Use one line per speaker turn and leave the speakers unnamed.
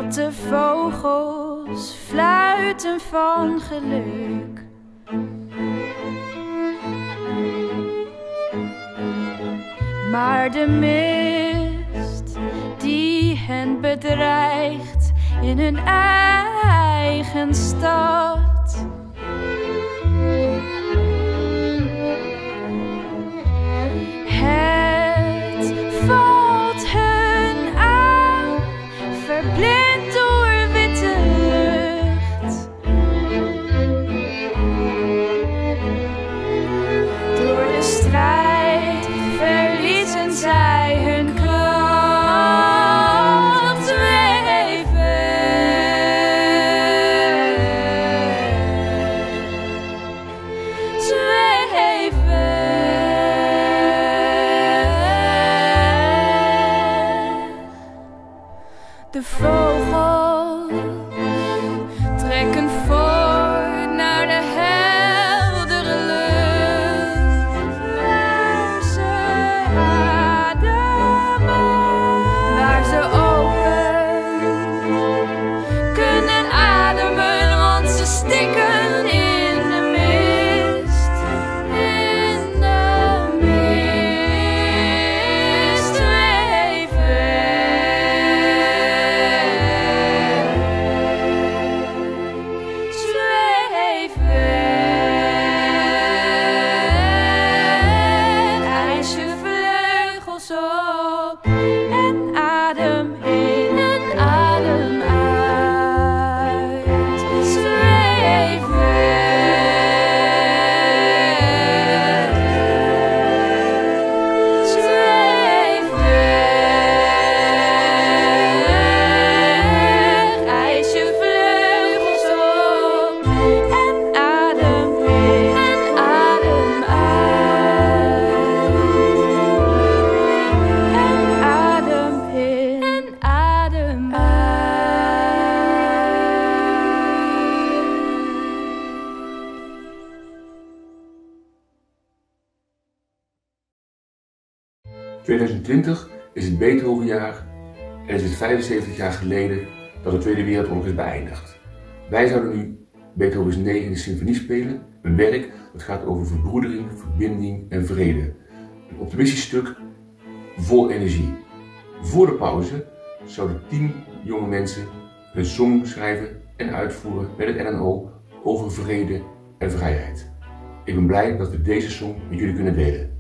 de vogels fluiten van geluk. Maar de mist die hen bedreigt in hun eigen stad. Het valt hun aan, verblind door witte lucht. Door de strijd verliezen zij hun kracht, zweven. De vogels trekken voort naar de heldere lucht, waar ze ademen, waar ze open kunnen ademen, want ze stikken in de mist, in de mist zweven. Eis je vleugels op en adem in en adem uit. Zweven. Zweven. Eis je vleugels op en adem in en adem uit. En adem in en adem uit.
2020 is het Beethovenjaar en is het 75 jaar geleden dat de Tweede Wereldoorlog is beëindigd. Wij zouden nu Beethovens 9e symfonie spelen, een werk dat gaat over verbroedering, verbinding en vrede. Een optimistisch stuk vol energie. Voor de pauze zouden 10 jonge mensen een song schrijven en uitvoeren met het NNO over vrede en vrijheid. Ik ben blij dat we deze song met jullie kunnen delen.